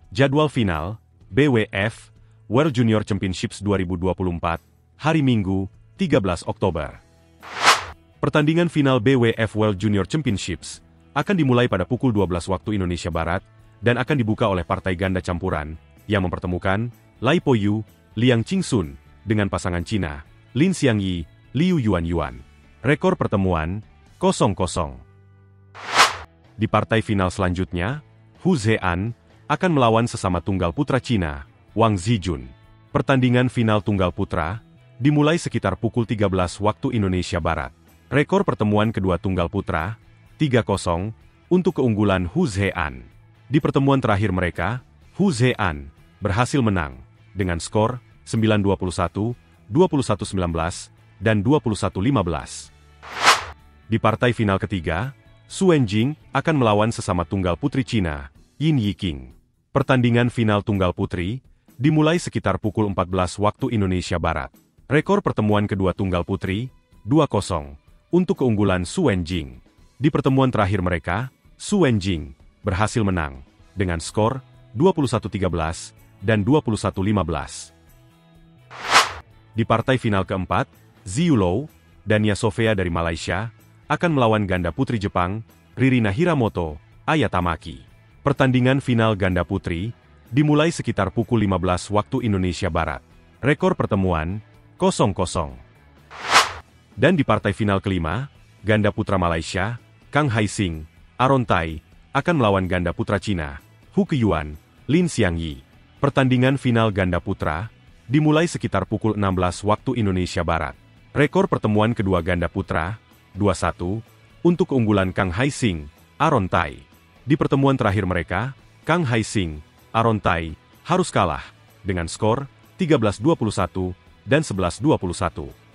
Jadwal final, BWF, World Junior Championships 2024, hari Minggu, 13 Oktober. Pertandingan final BWF World Junior Championships akan dimulai pada pukul 12 waktu Indonesia Barat dan akan dibuka oleh partai ganda campuran yang mempertemukan Lai Po Yu, Liang Qingsun dengan pasangan Cina, Lin Xiangyi, Liu Yuanyuan. Rekor pertemuan 0-0. Di partai final selanjutnya, Hu Zhean akan melawan sesama tunggal putra Cina, Wang Zijun. Pertandingan final tunggal putra dimulai sekitar pukul 13 waktu Indonesia Barat. Rekor pertemuan kedua tunggal putra 3-0 untuk keunggulan Hu Zhean. Di pertemuan terakhir mereka, Hu Zhean berhasil menang dengan skor 9-21, 21-19, dan 21-15. Di partai final ketiga, Su Wenjing akan melawan sesama tunggal putri Cina, Yin Yiqing. Pertandingan final tunggal putri dimulai sekitar pukul 14 waktu Indonesia Barat. Rekor pertemuan kedua tunggal putri 2-0 untuk keunggulan Su Wenjing. Di pertemuan terakhir mereka, Su Wenjing berhasil menang dengan skor 21-13 dan 21-15. Di partai final keempat, Zhu Lou dan Nia Sofia dari Malaysia akan melawan ganda putri Jepang, Ririna Hiramoto, Aya Tamaki. Pertandingan final ganda putri dimulai sekitar pukul 15 waktu Indonesia Barat. Rekor pertemuan 0-0. Dan di partai final kelima, ganda putra Malaysia, Kang Hai Sing, Aaron Tai, akan melawan ganda putra Cina, Hu Keyuan, Lin Xiangyi. Pertandingan final ganda putra dimulai sekitar pukul 16 waktu Indonesia Barat. Rekor pertemuan kedua ganda putra 2-1 untuk keunggulan Kang Hai Sing, Aaron Tai. Di pertemuan terakhir mereka, Kang Hai Sing, Aaron Tai harus kalah dengan skor 13-21 dan 11-21.